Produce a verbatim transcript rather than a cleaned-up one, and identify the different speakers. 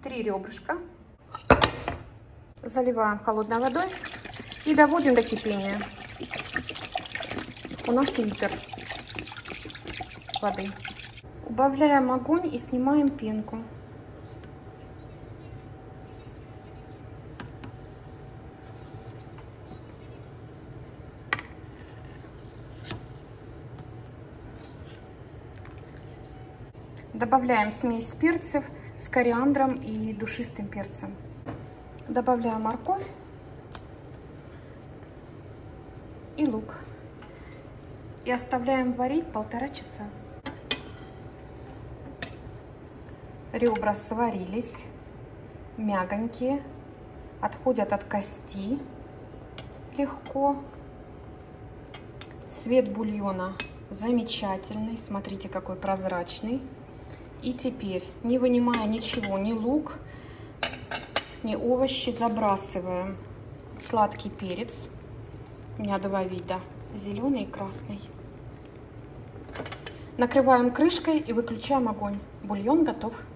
Speaker 1: три ребрышка. Заливаем холодной водой и доводим до кипения. У нас литр воды. Убавляем огонь и снимаем пенку. Добавляем смесь перцев с кориандром и душистым перцем. Добавляем морковь и лук. И оставляем варить полтора часа. Ребра сварились, мягонькие, отходят от кости легко. Цвет бульона замечательный, смотрите, какой прозрачный. И теперь, не вынимая ничего, ни лук, ни овощи, забрасываем сладкий перец. У меня два вида, зеленый и красный. Накрываем крышкой и выключаем огонь. Бульон готов.